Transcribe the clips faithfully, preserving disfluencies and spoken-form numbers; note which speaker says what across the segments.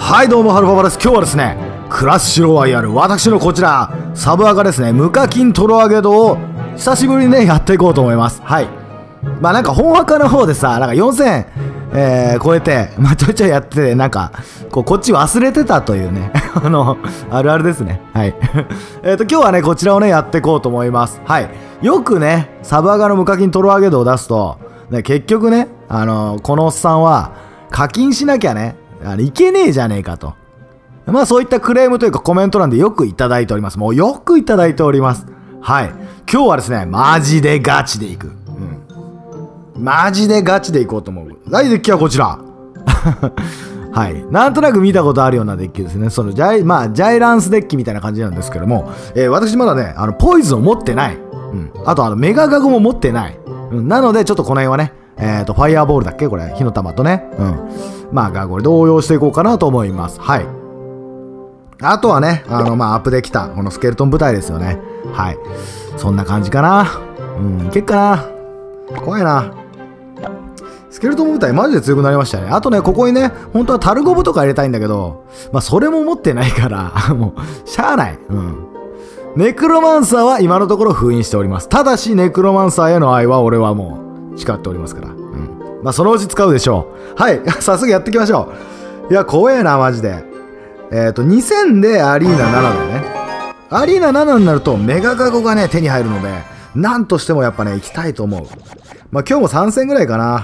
Speaker 1: はいどうも、ハルパパです。今日はですね、クラッシュロワイヤル、私のこちら、サブアカですね、無課金トロ上げ度を久しぶりにね、やっていこうと思います。はい。まあなんか本アカの方でさ、なんかよんせん、えー、超えて、まあちょいちょいやってて、なんか、こう、こっち忘れてたというね、あの、あるあるですね。はい。えっと、今日はね、こちらをね、やっていこうと思います。はい。よくね、サブアカの無課金トロ上げ度を出すと、ね、結局ね、あのー、このおっさんは、課金しなきゃね、あのいけねえじゃねえかと。まあそういったクレームというかコメント欄でよくいただいております。もうよくいただいております。はい。今日はですね、マジでガチでいく。うん。マジでガチでいこうと思う。第デッキはこちら。はい。なんとなく見たことあるようなデッキですね。そのジャイ、まあ、ジャイランスデッキみたいな感じなんですけども、えー、私まだね、あの、ポイズンを持ってない。うん。あと、あの、メガガゴも持ってない。うん。なので、ちょっとこの辺はね、えっと、ファイアーボールだっけこれ。火の玉とね。うん。まあ、ガゴリで応用していこうかなと思います。はい。あとはね、あの、まあ、アップできた、このスケルトン部隊ですよね。はい。そんな感じかな。うん、いけっかな。怖いな。スケルトン部隊マジで強くなりましたね。あとね、ここにね、本当はタルゴブとか入れたいんだけど、まあ、それも持ってないから、もう、しゃあない。うん。ネクロマンサーは今のところ封印しております。ただし、ネクロマンサーへの愛は俺はもう、誓っておりますから。うん。まあ、そのうち使うでしょう。はい。早速やっていきましょう。いや、怖えな、マジで。えっと、にせんでアリーナななだよね。アリーナななになるとメガガゴがね、手に入るので、なんとしてもやっぱね、行きたいと思う。まあ、今日もさんせんぐらいかな。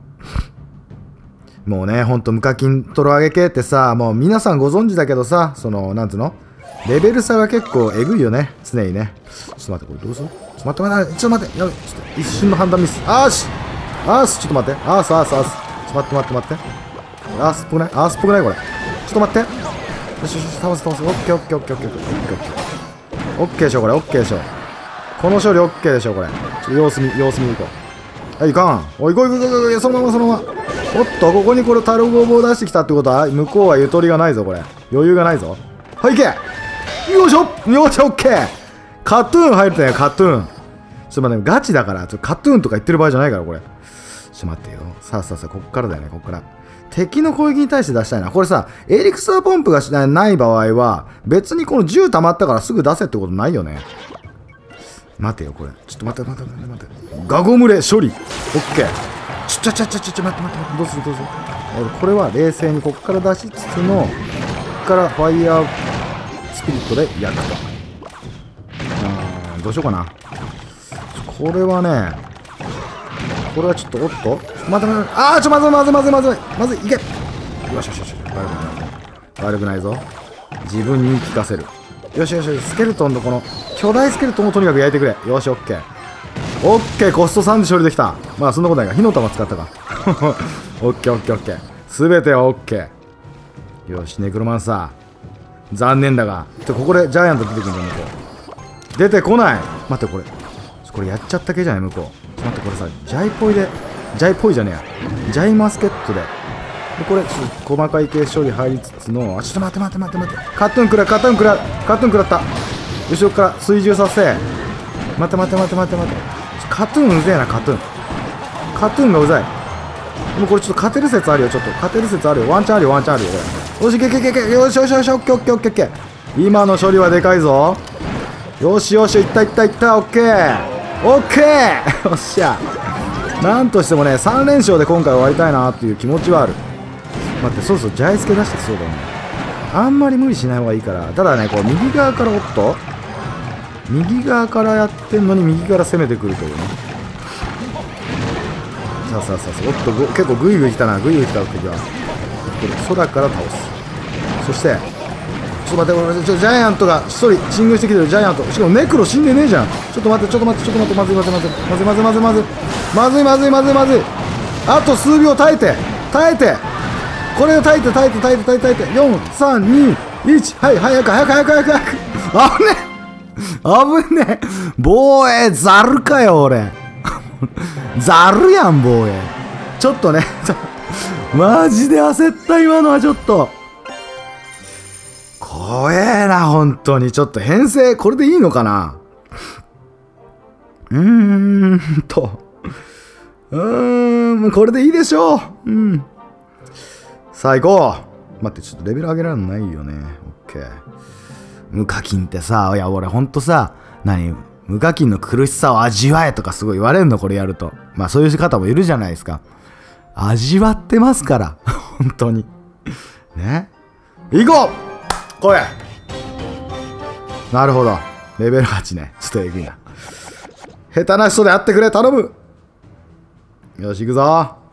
Speaker 1: もうね、ほんと無課金トロ上げ系ってさ、もう皆さんご存知だけどさ、その、なんつうのレベル差が結構えぐいよね、常にね。ちょっと待って、これどうする？ちょっと待って、ちょっと待って、やべ、ちょっと一瞬の判断ミス。あーしあーしちょっと待って、あーすあーすあーす。ちょっと待って待って待って。あーすっぽくないあーすっぽくないこれ。ちょっと待って。よしよし、倒す倒す。オッケーオッケーオッケーオッケーオッケーオッケーオッケーでしょこれ、オッケーでしょ。この勝利オッケーでしょこれ。ちょっと様子見、様子見に行こう。はい、いかん。おい、行こう行こう行こう行こう、そのままそのまま。おっと、ここにこれタルゴボを出してきたってことは、向こうはゆとりがないぞ、これ。余裕がないぞ。はい、行けよいしょよし、オッケーカトゥーン入るとね、カトゥーン。ちょっと待って、ガチだから、ちょっとカトゥーンとか言ってる場合じゃないから、これ。ちょっと待ってよ。さあさあさあ、こっからだよね、こっから。敵の攻撃に対して出したいな。これさ、エリクサーポンプがない場合は、別にこの銃溜まったからすぐ出せってことないよね。待てよ、これ。ちょっと待って待って待って待って。ガゴ群れ処理。オッケー。ちょちょちょちょちょちょ待って待って待って。どうするどうする。これは冷静にこっから出しつつの、こっからファイヤースピリットでやると。うん、どうしようかな。これはね、これはちょっと、おっと待って待って、あーちょ、まずいまずいまずいまずいまずい、いけよしよしよし、悪くない悪くないぞ。自分に言い聞かせる。よしよしよし、スケルトンのこの巨大スケルトンをとにかく焼いてくれ。よし、オッケーオッケー、コストさんじ処理できた。まあそんなことないか、火の玉使ったか。オッケーオッケーオッケー、すべてはオッケー。よし、ネクロマンサー残念だが、ここでジャイアント出てくるんだ、向こう出てこない。待って、これこれやっちゃった系じゃない向こう。待って、これさ、ジャイポイで、ジャイポイじゃねえや。ジャイマスケットで。で、これ、ちょっと細かい系処理入りつつの、あ、ちょっと待って待って待って待って。カトゥーンくら、カトゥーンくら、カトゥーンくらった。後ろから追従させ。待って待って待って待って待って。カトゥーンうぜえな、カトゥーン。カトゥーンがうざい。でもこれちょっと勝てる説あるよ、ちょっと。勝てる説あるよ。ワンチャンあるよ、ワンチャンあるよ、これ。よし、けけけけ、よしよしよし、オッケーオッケーオッケーオッケー。今の処理はでかいぞ。よしよし、いったいったいった、オッケー。オッケーよっしゃ。なんとしてもね、さん連勝で今回終わりたいなっていう気持ちはある。待って、そろそろジャイスケ出してきそうだよね。あんまり無理しない方がいいから。ただね、こう右側から、おっと右側からやってんのに右から攻めてくるというね。さあさあさあ、おっと、結構グイグイ来たな。グイグイ来た時はこれ空から倒す。そしてちょっと待って、俺、ちょ、ジャイアントが一人進軍してきてる。ジャイアント、しかもネクロ死んでねえじゃん。ちょっと待って、ちょっと待って、ちょっと待って、まずいまずいまずいまずいまずいまずいまずいまずいまずいまずいまずい。あと数秒耐えて耐えて、これを耐えて耐えて耐えて耐えて耐えて、よんさんにいち、はい、早く早く早く早く早く。あぶね危ねえ。防衛ザルかよ俺。ザルやん防衛。ちょっとねマジで焦った。今のはちょっと怖えな、本当に。ちょっと編成、これでいいのかな。うーんと。うーん、これでいいでしょう。うん。さあ、行こ待って、ちょっとレベル上げられないよね。オッケー。無課金ってさ、いや、俺ほんとさ、何無課金の苦しさを味わえとかすごい言われるの、これやると。まあそういう方もいるじゃないですか。味わってますから。本当に。ね。行こう来い。なるほど。レベルはちね。ちょっとえぐいな。下手な人でやってくれ、頼む。よし、行くぞ。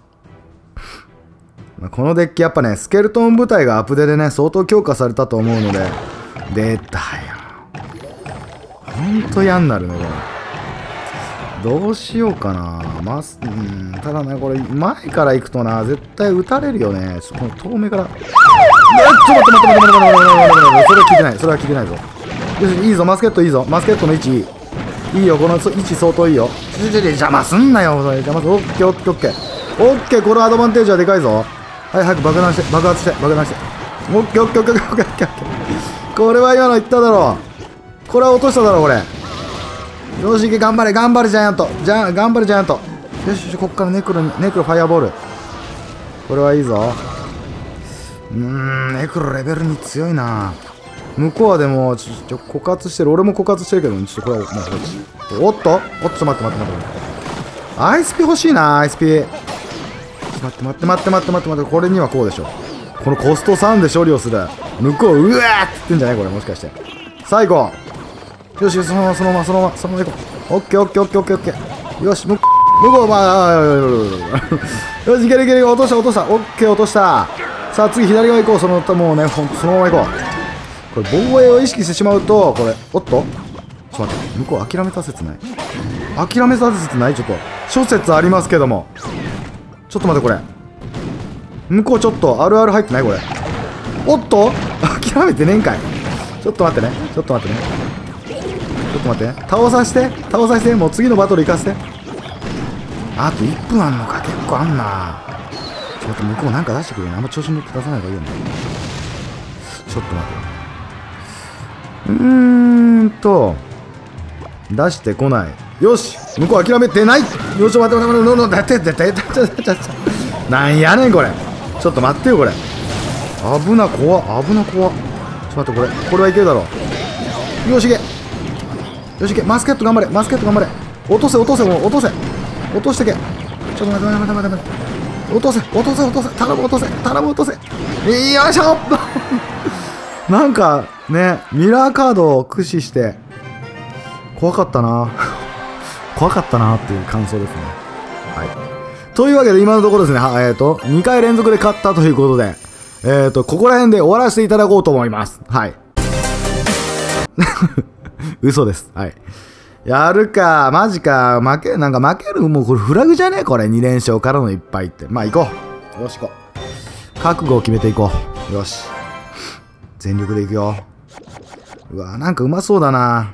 Speaker 1: まあ、このデッキやっぱね、スケルトン部隊がアップデでね、相当強化されたと思うので。出たよ。ほんと嫌になるね、これ。どうしようかな。まず、うん、ただね、これ、前から行くとな、絶対撃たれるよね。ちょっとこの遠目から。えっ、ちょっと待って待って待って待って待って待って待って。それは聞いてない。それは聞いてないぞ。よし、いいぞ、マスケットいいぞ。マスケットの位置いい。いいよ、この位置相当いいよ。ちょちょちょ、邪魔すんなよ、それ。邪魔すん。オッケー、オッケー、オッケー。オッケー、このアドバンテージはでかいぞ。はい、早く爆弾して、爆発して、爆弾して。オッケー、オッケー、オッケー、オッケー、オッケー。これは今の言っただろう。これは落としただろう、これ。よし、いけ、頑張れ、頑張れ、ジャイアント。じゃ、頑張れ、ジャイアント。よしよし、こっからネクロに、ネクロファイアボール。これはいいぞ。うーん、ネクロレベルに強いな。向こうはでも、ちょ、ちょ、枯渇してる。俺も枯渇してるけど、ちょっとこれは、もう、おっとおっと、待って待って待って。アイスピ欲しいな、アイスピ。待って待って待って待って待って待って、これにはこうでしょ。このコストさんで処理をする。向こう、うわーって言ってんじゃないこれ、もしかして。最後。よし、そのまま、そのまま、そのまま、そのまま行こう。オッケー、オッケー、オッケー、オッケー、オッケー。よし、向こう、向こう、まあ、よし、いけるいける、落とした、落とした。オッケー、落とした。さあ、次、左側行こう。その、もうね、ほんと、そのまま行こう。これ、防衛を意識してしまうと、これ、おっとちょっと待って、向こう、諦めた説ない諦めた説ないちょっと。諸説ありますけども。ちょっと待って、これ。向こう、ちょっと、あるある入ってないこれ。おっと諦めてねえんかい。ちょっと待ってね。ちょっと待ってね。ちょっと待ってね。倒させて。倒させて。もう次のバトル行かせて。あといっぷんあんのか。結構あんな。ちょっと向こうなんか出してくれよ。あんま調子に乗って出さない方がいいよね。ちょっと待って。うーんと。出してこない。よし向こう諦めてない。よし、待って待って待って待って待って待って待って待って。なんやねんこれ。ちょっと待ってよこれ。危な怖っ。危な怖っ。ちょっと待って、これこれはいけるだろう。よしいけ。よしいけ。マスケット頑張れ。マスケット頑張れ。落とせ落とせ。もう落とせ。落としてけ。ちょっと待って待って待って待って。落とせ落とせ落とせ。頼む落とせ。頼む落とせ。よいしょなんかね、ミラーカードを駆使して怖かったな怖かったなっていう感想ですね。はい。というわけで今のところですね、えっと、にかい連続で勝ったということで、えっと、ここら辺で終わらせていただこうと思います。はい。嘘です。はい。やるか、マジか、負け、なんか負ける、もうこれフラグじゃねえこれ、に連勝からのいっぱいって。まあ行こう。よし行こう。覚悟を決めていこう。よし。全力でいくよ。うわ、なんかうまそうだな。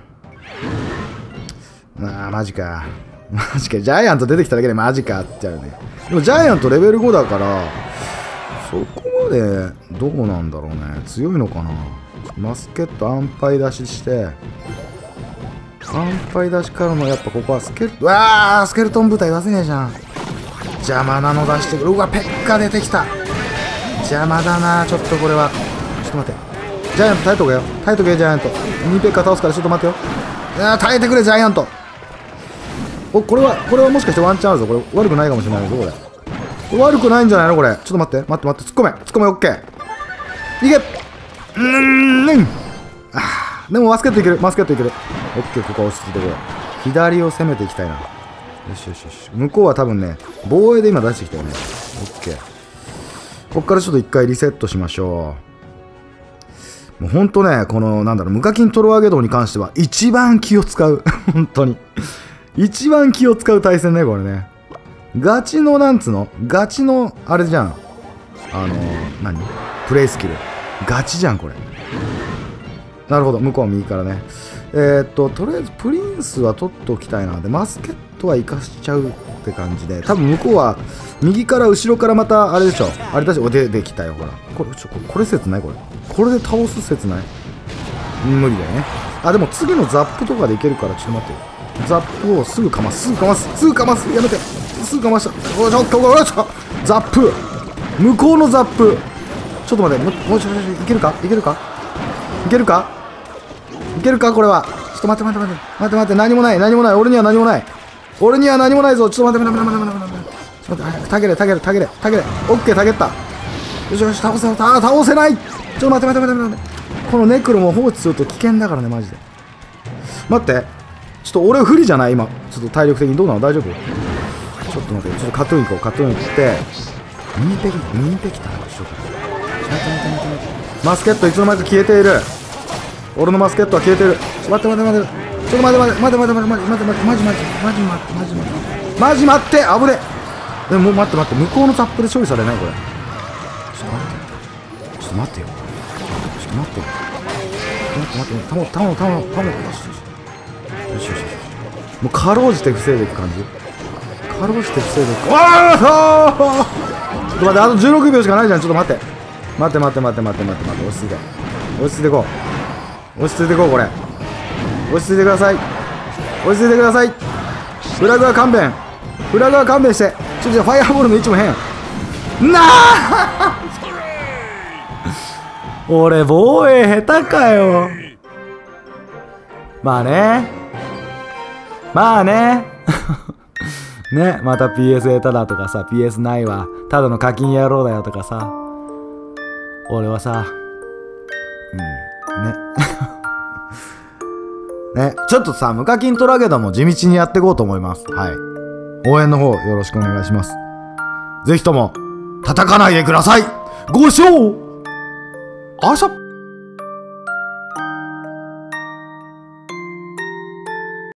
Speaker 1: ああ、マジか。マジか。ジャイアント出てきただけでマジかって言っちゃうね。でもジャイアントレベルごだから、そこまでどうなんだろうね。強いのかな。マスケット安牌出しして、安牌出しからのやっぱここはスケルトン、うわースケルトン部隊出せねえじゃん。邪魔なの出してくる。うわ、ペッカ出てきた。邪魔だな。ちょっとこれは。ちょっと待って。ジャイアント耐えとけよ。耐えとけよ、ジャイアント。にペッカ倒すからちょっと待ってよ。いや耐えてくれ、ジャイアント。お、これは、これはもしかしてワンチャンあるぞ。これ悪くないかもしれないぞ、これ。これ悪くないんじゃないのこれ。ちょっと待って、待って待って、突っ込め。突っ込め、オッケー。いけ。うーん、うん。あー、でもマスケットいける。マスケットいける。オッケー、ここは落ち着いてこう。左を攻めていきたいな。よしよしよし。向こうは多分ね、防衛で今出してきたよね。オッケー。こっからちょっと一回リセットしましょう。もうほんとね、この、なんだろう、無課金トロワゲドウに関しては、一番気を使う。本当に。一番気を使う対戦ね、これね。ガチの、なんつうのガチの、あれじゃん。あのー、何プレイスキル。ガチじゃん、これ。なるほど、向こうは右からね。えー、っと、とりあえず、プリンスは取っておきたいな。で、マスケットは生かしちゃうって感じで。多分向こうは、右から後ろからまた、あれでしょ。あれだし、お、出てきたよ、ほら。これ、ちょ、これ説ないこれ。これで倒す説ない無理だよね。あ、でも次のザップとかでいけるから、ちょっと待ってよ。ザップをすぐかます、すぐかます、すぐかます、やめて、すぐかました。おいしょ、おいしょ、ザップ、向こうのザップ、 ちょっと待って、ももうちょい、いけるかいけるかいけるかいけるかこれは。ちょっと待って待って待って。待って待って、何もない、何もない。俺には何もない。俺には何もないぞ。ちょっと待って待って待って待って待って。ちょっと待って、たけれ、たけれ、たけれ、たけれ。オッケー、たけった。よしよし、倒せ、倒倒せない。ちょっと待って待って待って待って。このネクロも放置すると危険だからね、マジで。待って。ちょっと俺不利じゃない今。ちょっと体力的にどうなの大丈夫？ちょっと待って、ちょっとカットイン行こう。カットイン行って。ミニペキ、ミニペキターしようか。マスケットいつの間にか消えている。俺のマスケットは消えている。ちょっと待って待って待って。ちょっと待って待って待って待って待って待って待ってマジマジマジ待ってマジ待ってマジ待って危ねえ。でも待って待って向こうのタップで処理されないこれ。ちょっと待ってちょっと待ってよ。ちょっと待ってよ。待って待ってタモタモタモタモよしよしよしよしよし。もうかろうじて防いでいく感じ。かろうじて防いでいく。ああちょっと待ってあとじゅうろくびょうしかないじゃん。ちょっと待って待って待って待って待って待って待って落ち着いて落ち着いていこう落ち着いていこうこれ落ち着いてください落ち着いてください。フラグは勘弁フラグは勘弁してちょっとファイアボールの位置も変なあ俺防衛下手かよ。まあねまあねねまた ピーエス 下手だとかさ ピーエス ないわただの課金野郎だよとかさ俺はさうんねね、ちょっとさ、無課金トラゲドも地道にやっていこうと思います。はい。応援の方よろしくお願いします。ぜひとも、叩かないでください。ご賞あしゃ